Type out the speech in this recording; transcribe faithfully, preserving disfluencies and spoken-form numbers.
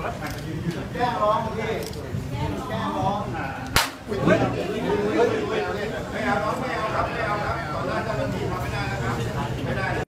แก้ร้องพี่แก้ร้องไม่เอาไม่เอาครับไม่เอาครับตอนแรกเจ้าหน้าที่ทำไม่ได้นะ